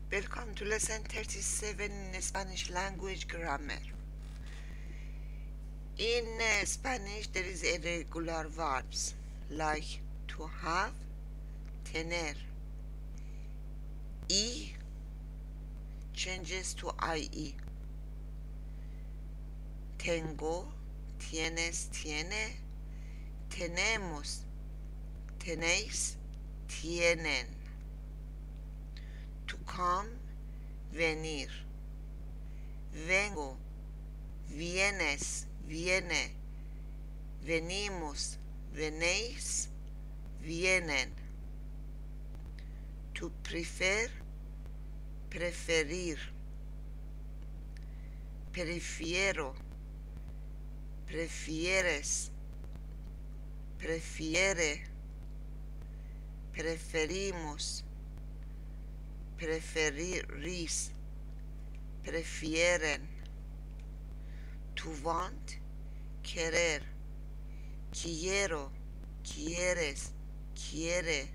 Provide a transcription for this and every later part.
Welcome to lesson 37 in Spanish language grammar. In Spanish there is irregular verbs like to have, tener. E changes to IE. Tengo, tienes, tiene. Tenemos, tenéis, tienen. To come, venir. Vengo, vienes, viene. Venimos, venéis, vienen. To prefer, preferir. Prefiero, prefieres, prefiere. Preferimos, preferirís, prefieren. To want, querer. Quiero, quieres, quiere.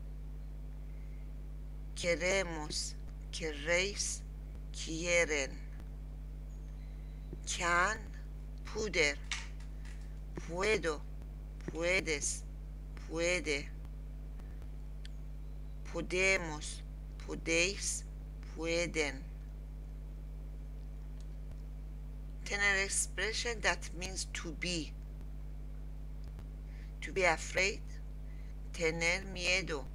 Queremos, queréis, quieren. Can, poder. Puedo, puedes, puede. Podemos, podéis, pueden. An expression that means to be. To be afraid, tener miedo.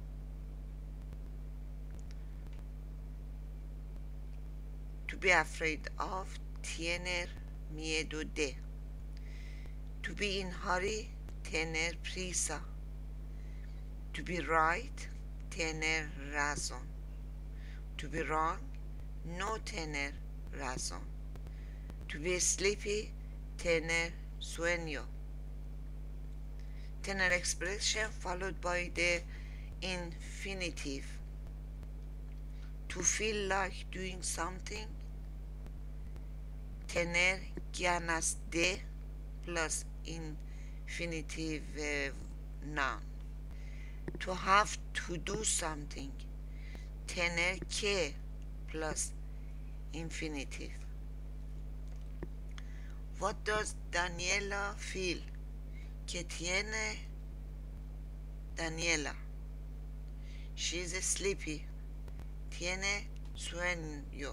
To be afraid of, tener miedo de. To be in hurry, tener prisa. To be right, tener razón. To be wrong, no tener razón. To be sleepy, tener sueño. Tener expression followed by the infinitive. To feel like doing something, tener ganas de plus infinitive noun. To have to do something, tener que plus infinitive. What does Daniela feel? ¿Qué tiene Daniela? She's sleepy. Tiene sueño.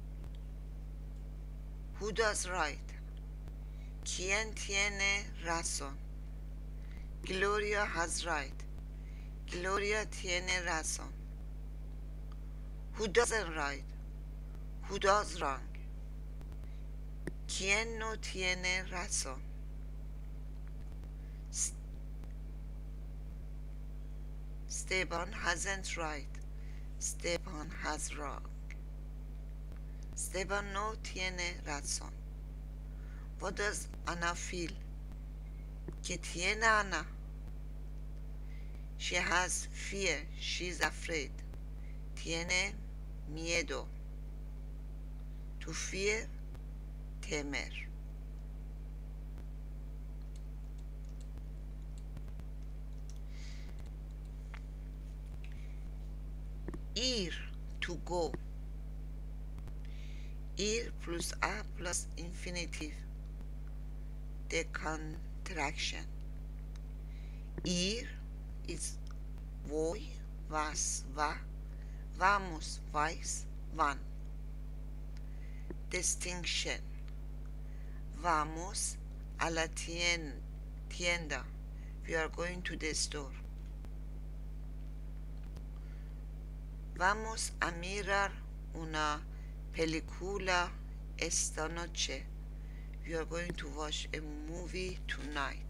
Who does right? ¿Quién tiene razón? Gloria has right. Gloria tiene razón. Who doesn't right? Who does wrong? ¿Quién no tiene razón? Esteban hasn't right. Esteban has wrong. Esteban no tiene razón. What does Ana feel? ¿Qué tiene Ana? She has fear. She's afraid. Tiene miedo. To fear, temer. Ir, to go. Ir plus a plus infinitive. The contraction. Ir is voy, vas, va, vamos, vais, van. Distinction. Vamos a la tienda. We are going to the store. Vamos a mirar una película esta noche. We are going to watch a movie tonight.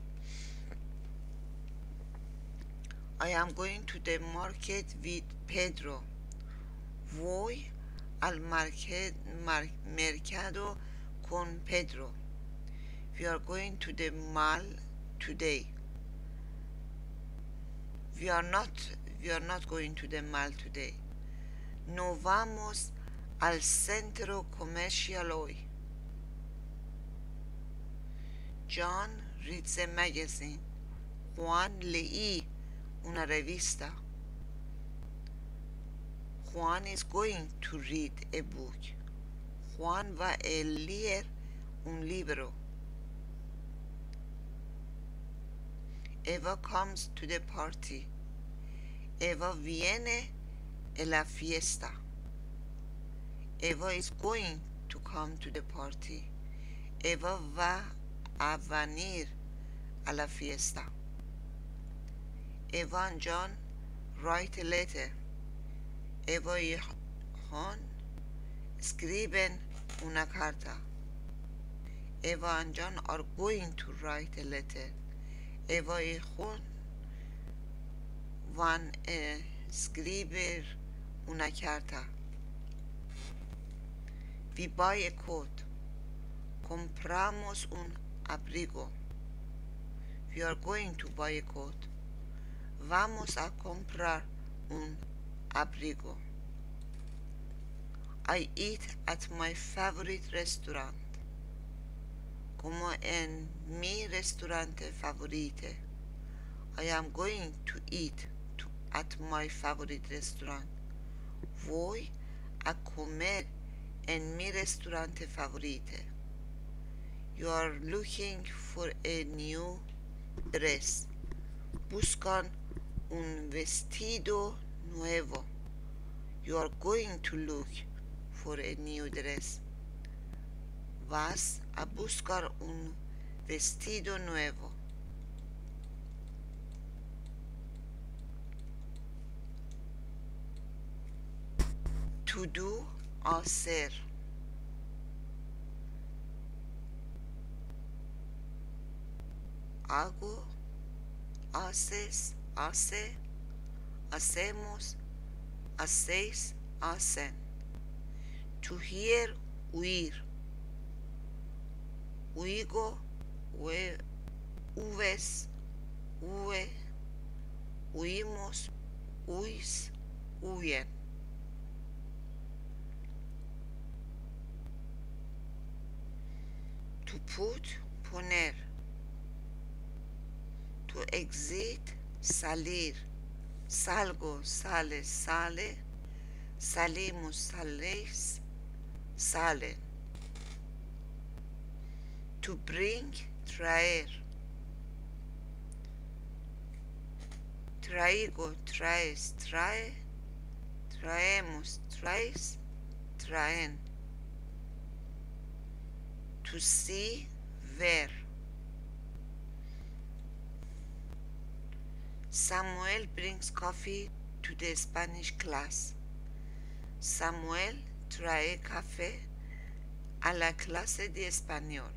I am going to the market with Pedro. Voy al mercado con Pedro. We are going to the mall today. We are not going to the mall today. No vamos al centro comercial hoy. John reads a magazine. Juan leí una revista. Juan is going to read a book. Juan va a leer un libro. Eva comes to the party. Eva viene a la fiesta. Eva is going to come to the party. Eva va a venir a la fiesta. Eva and John write a letter. Eva y Juan escriben una carta. Eva and John are going to write a letter. Eva y Juan van a escribir una carta. We buy a coat. Compramos un abrigo. We are going to buy a coat. Vamos a comprar un abrigo. I eat at my favorite restaurant. Como en mi restaurante favorite. I am going to eat at my favorite restaurant. Voy a comer en mi restaurante favorite. You are looking for a new dress. Buscan un vestido nuevo. You are going to look for a new dress. Vas a buscar un vestido nuevo. To do, hacer. Hago, haces, hace, hacemos, hacéis, hacen. To hear, huir. Huigo, huves, hue, huimos, huís, huyen. To put, poner. To exit, salir. Salgo, sales, sale. Salimos, saléis, salen. To bring, traer. Traigo, traes, trae. Traemos, traes, traen. To see, ver. Samuel brings coffee to the Spanish class. Samuel trae café a la clase de español.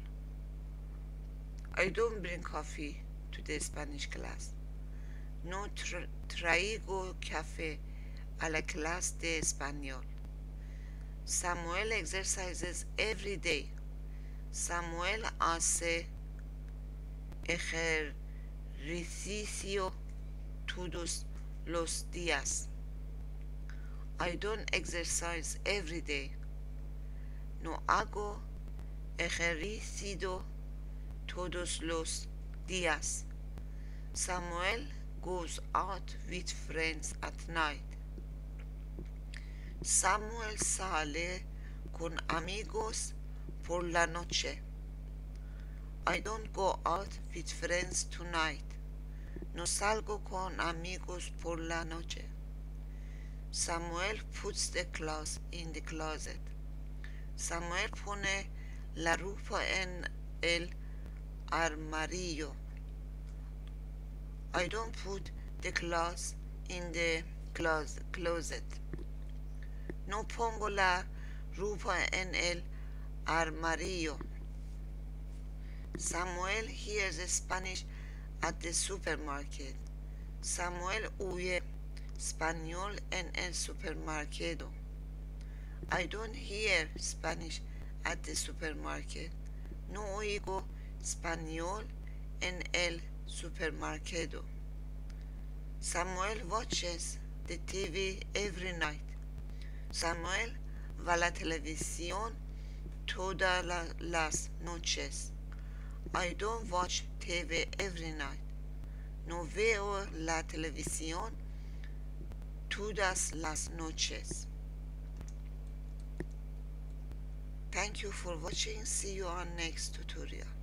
I don't bring coffee to the Spanish class. No traigo café a la clase de español. Samuel exercises every day. Samuel hace ejercicio todos los días. I don't exercise every day. No hago ejercicio todos los días. Samuel goes out with friends at night. Samuel sale con amigos por la noche. I don't go out with friends tonight. No salgo con amigos por la noche. Samuel puts the clothes in the closet. Samuel pone la ropa en el armario. I don't put the clothes in the closet. No pongo la ropa en el armario. Samuel hears Spanish at the supermarket. Samuel oye español en el supermercado. I don't hear Spanish at the supermarket. No oigo español en el supermercado. Samuel watches the TV every night. Samuel va a la televisión todas las noches. I don't watch TV every night. No veo la televisión todas las noches. Thank you for watching. See you on next tutorial.